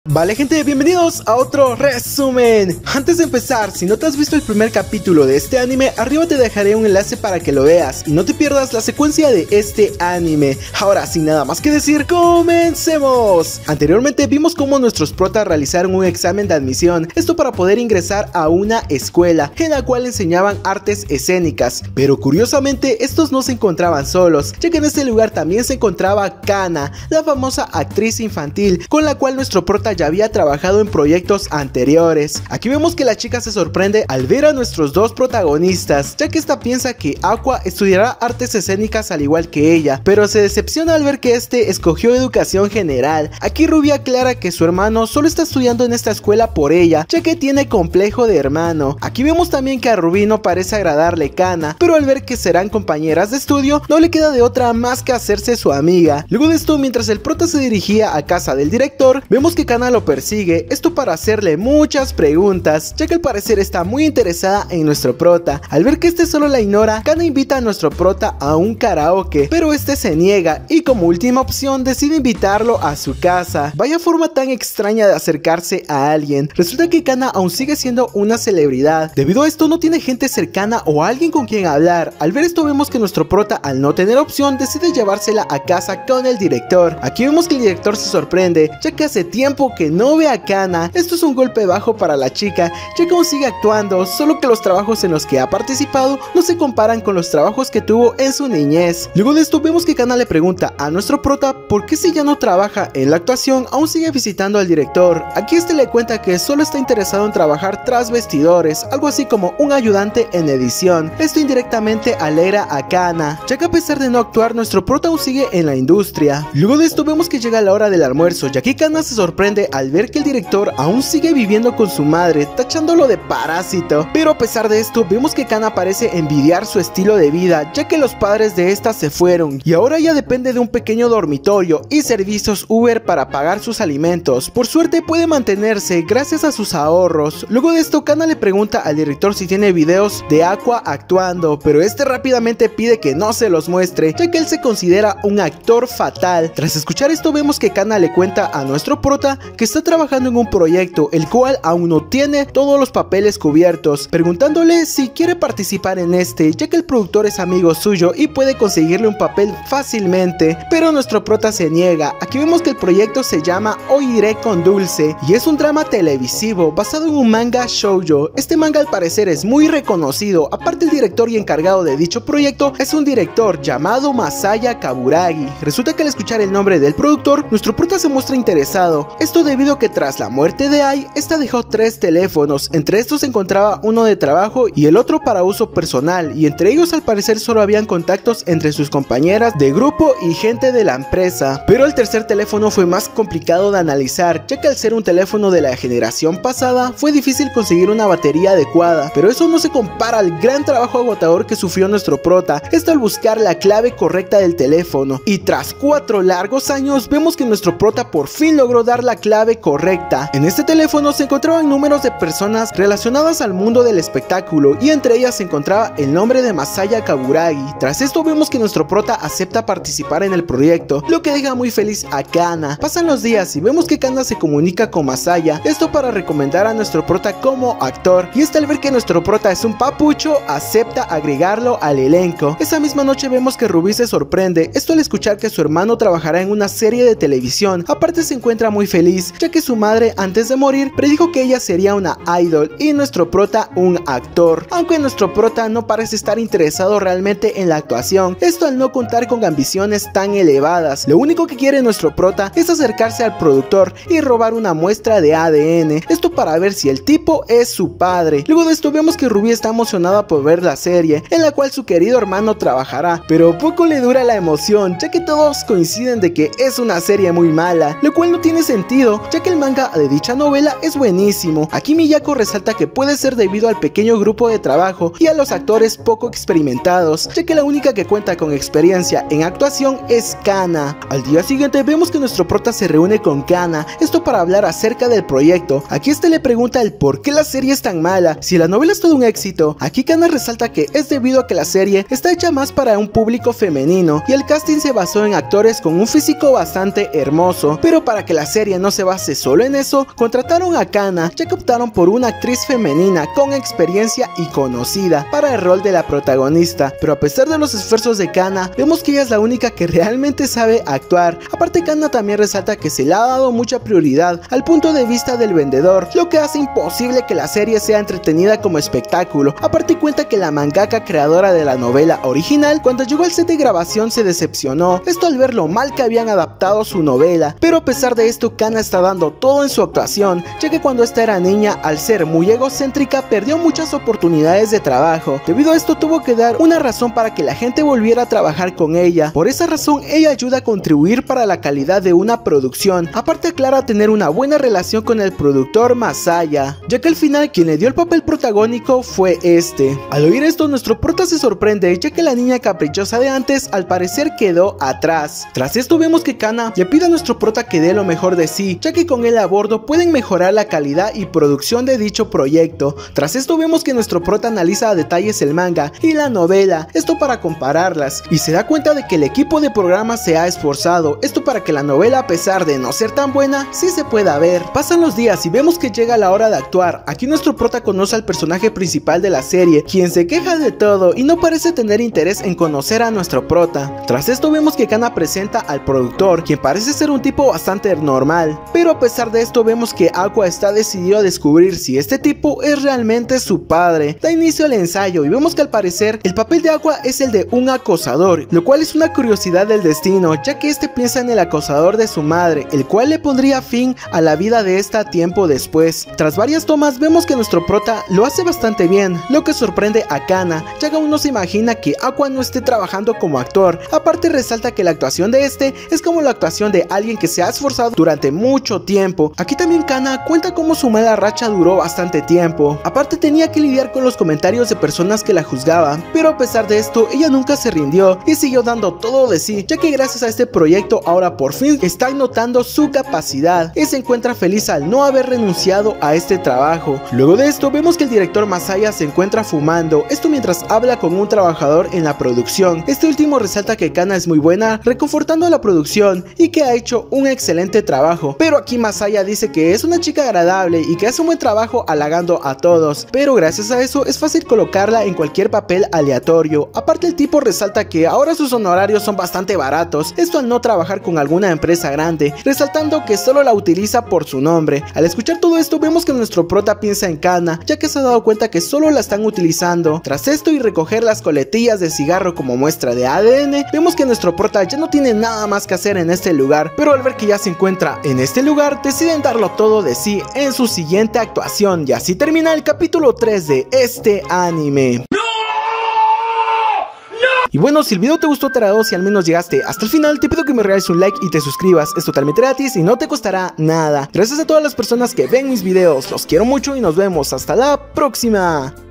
Vale gente, bienvenidos a otro resumen. Antes de empezar, si no te has visto el primer capítulo de este anime, arriba te dejaré un enlace para que lo veas y no te pierdas la secuencia de este anime. Ahora, sin nada más que decir, ¡comencemos! Anteriormente vimos cómo nuestros protas realizaron un examen de admisión, esto para poder ingresar a una escuela en la cual enseñaban artes escénicas, pero curiosamente estos no se encontraban solos, ya que en este lugar también se encontraba Kana, la famosa actriz infantil con la cual nuestro prota ya había trabajado en proyectos anteriores. Aquí vemos que la chica se sorprende al ver a nuestros dos protagonistas, ya que esta piensa que Aqua estudiará artes escénicas al igual que ella, pero se decepciona al ver que este escogió educación general. Aquí Ruby aclara que su hermano solo está estudiando en esta escuela por ella, ya que tiene complejo de hermano. Aquí vemos también que a Ruby no parece agradarle Kana, pero al ver que serán compañeras de estudio, no le queda de otra más que hacerse su amiga. Luego de esto, mientras el prota se dirigía a casa del director, vemos que Kana lo persigue, esto para hacerle muchas preguntas, ya que al parecer está muy interesada en nuestro prota. Al ver que este solo la ignora, Kana invita a nuestro prota a un karaoke, pero este se niega y como última opción decide invitarlo a su casa. Vaya forma tan extraña de acercarse a alguien. Resulta que Kana aún sigue siendo una celebridad. Debido a esto no tiene gente cercana o alguien con quien hablar. Al ver esto vemos que nuestro prota, al no tener opción, decide llevársela a casa con el director. Aquí vemos que el director se sorprende, ya que hace tiempo que no ve a Kana. Esto es un golpe bajo para la chica, ya que aún sigue actuando, solo que los trabajos en los que ha participado no se comparan con los trabajos que tuvo en su niñez. Luego de esto vemos que Kana le pregunta a nuestro prota por qué si ya no trabaja en la actuación aún sigue visitando al director. Aquí este le cuenta que solo está interesado en trabajar tras bastidores, algo así como un ayudante en edición. Esto indirectamente alegra a Kana, ya que a pesar de no actuar, nuestro prota aún sigue en la industria. Luego de esto vemos que llega la hora del almuerzo, y aquí Kana se sorprende al ver que el director aún sigue viviendo con su madre, tachándolo de parásito. Pero a pesar de esto, vemos que Kana parece envidiar su estilo de vida, ya que los padres de esta se fueron y ahora ella depende de un pequeño dormitorio y servicios Uber para pagar sus alimentos. Por suerte puede mantenerse gracias a sus ahorros. Luego de esto, Kana le pregunta al director si tiene videos de Aqua actuando, pero este rápidamente pide que no se los muestre, ya que él se considera un actor fatal. Tras escuchar esto, vemos que Kana le cuenta a nuestro prota que está trabajando en un proyecto el cual aún no tiene todos los papeles cubiertos, preguntándole si quiere participar en este, ya que el productor es amigo suyo y puede conseguirle un papel fácilmente, pero nuestro prota se niega. Aquí vemos que el proyecto se llama Hoy iré con Dulce y es un drama televisivo basado en un manga shoujo. Este manga al parecer es muy reconocido, aparte el director y encargado de dicho proyecto es un director llamado Masaya Kaburagi. Resulta que al escuchar el nombre del productor, nuestro prota se muestra interesado, esto debido a que tras la muerte de Ai, esta dejó 3 teléfonos, entre estos se encontraba uno de trabajo y el otro para uso personal, y entre ellos al parecer solo habían contactos entre sus compañeras de grupo y gente de la empresa. Pero el tercer teléfono fue más complicado de analizar, ya que al ser un teléfono de la generación pasada, fue difícil conseguir una batería adecuada, pero eso no se compara al gran trabajo agotador que sufrió nuestro prota, esto al buscar la clave correcta del teléfono, y tras 4 largos años, vemos que nuestro prota por fin logró dar la clave correcta. En este teléfono se encontraban números de personas relacionadas al mundo del espectáculo y entre ellas se encontraba el nombre de Masaya Kaburagi. Tras esto vemos que nuestro prota acepta participar en el proyecto, lo que deja muy feliz a Kana. Pasan los días y vemos que Kana se comunica con Masaya, esto para recomendar a nuestro prota como actor, y este al ver que nuestro prota es un papucho acepta agregarlo al elenco. Esa misma noche vemos que Ruby se sorprende, esto al escuchar que su hermano trabajará en una serie de televisión. Aparte se encuentra muy feliz, ya que su madre antes de morir predijo que ella sería una idol y nuestro prota un actor, aunque nuestro prota no parece estar interesado realmente en la actuación, esto al no contar con ambiciones tan elevadas. Lo único que quiere nuestro prota es acercarse al productor y robar una muestra de ADN, esto para ver si el tipo es su padre. Luego de esto vemos que Ruby está emocionada por ver la serie, en la cual su querido hermano trabajará, pero poco le dura la emoción, ya que todos coinciden de que es una serie muy mala, lo cual no tiene sentido, ya que el manga de dicha novela es buenísimo. Aquí Miyako resalta que puede ser debido al pequeño grupo de trabajo y a los actores poco experimentados, ya que la única que cuenta con experiencia en actuación es Kana. Al día siguiente vemos que nuestro prota se reúne con Kana, esto para hablar acerca del proyecto. Aquí este le pregunta el por qué la serie es tan mala, si la novela es todo un éxito. Aquí Kana resalta que es debido a que la serie está hecha más para un público femenino y el casting se basó en actores con un físico bastante hermoso, pero para que la serie no no se base solo en eso, contrataron a Kana, ya que optaron por una actriz femenina con experiencia y conocida para el rol de la protagonista. Pero a pesar de los esfuerzos de Kana, vemos que ella es la única que realmente sabe actuar. Aparte, Kana también resalta que se le ha dado mucha prioridad al punto de vista del vendedor, lo que hace imposible que la serie sea entretenida como espectáculo. Aparte, cuenta que la mangaka creadora de la novela original, cuando llegó al set de grabación se decepcionó, esto al ver lo mal que habían adaptado su novela. Pero a pesar de esto, Kana está dando todo en su actuación, ya que cuando esta era niña, al ser muy egocéntrica, perdió muchas oportunidades de trabajo. Debido a esto, tuvo que dar una razón para que la gente volviera a trabajar con ella. Por esa razón, ella ayuda a contribuir para la calidad de una producción. Aparte, aclara tener una buena relación con el productor Masaya, ya que al final quien le dio el papel protagónico fue este. Al oír esto, nuestro prota se sorprende, ya que la niña caprichosa de antes al parecer quedó atrás. Tras esto vemos que Kana le pide a nuestro prota que dé lo mejor de sí, ya que con él a bordo pueden mejorar la calidad y producción de dicho proyecto. Tras esto vemos que nuestro prota analiza a detalles el manga y la novela, esto para compararlas, y se da cuenta de que el equipo de programa se ha esforzado, esto para que la novela, a pesar de no ser tan buena, sí se pueda ver. Pasan los días y vemos que llega la hora de actuar. Aquí nuestro prota conoce al personaje principal de la serie, quien se queja de todo y no parece tener interés en conocer a nuestro prota. Tras esto vemos que Kana presenta al productor, quien parece ser un tipo bastante normal, pero a pesar de esto vemos que Aqua está decidido a descubrir si este tipo es realmente su padre. Da inicio al ensayo y vemos que al parecer el papel de Aqua es el de un acosador, lo cual es una curiosidad del destino, ya que este piensa en el acosador de su madre, el cual le pondría fin a la vida de esta tiempo después. Tras varias tomas vemos que nuestro prota lo hace bastante bien, lo que sorprende a Kana, ya que aún no se imagina que Aqua no esté trabajando como actor. Aparte, resalta que la actuación de este es como la actuación de alguien que se ha esforzado durante mucho tiempo. Aquí también Kana cuenta cómo su mala racha duró bastante tiempo. Aparte, tenía que lidiar con los comentarios de personas que la juzgaban, pero a pesar de esto ella nunca se rindió y siguió dando todo de sí, ya que gracias a este proyecto ahora por fin están notando su capacidad y se encuentra feliz al no haber renunciado a este trabajo. Luego de esto vemos que el director Masaya se encuentra fumando, esto mientras habla con un trabajador en la producción. Este último resalta que Kana es muy buena reconfortando a la producción y que ha hecho un excelente trabajo, pero aquí Masaya dice que es una chica agradable y que hace un buen trabajo halagando a todos, pero gracias a eso es fácil colocarla en cualquier papel aleatorio. Aparte, el tipo resalta que ahora sus honorarios son bastante baratos, esto al no trabajar con alguna empresa grande, resaltando que solo la utiliza por su nombre. Al escuchar todo esto vemos que nuestro prota piensa en Kana, ya que se ha dado cuenta que solo la están utilizando. Tras esto y recoger las coletillas de cigarro como muestra de ADN, vemos que nuestro prota ya no tiene nada más que hacer en este lugar, pero al ver que ya se encuentra en este lugar deciden darlo todo de sí en su siguiente actuación, y así termina el capítulo 3 de este anime. Y bueno, si el video te gustó, te agradó, si al menos llegaste hasta el final, te pido que me regales un like y te suscribas. Es totalmente gratis y no te costará nada. Gracias a todas las personas que ven mis videos, los quiero mucho y nos vemos hasta la próxima.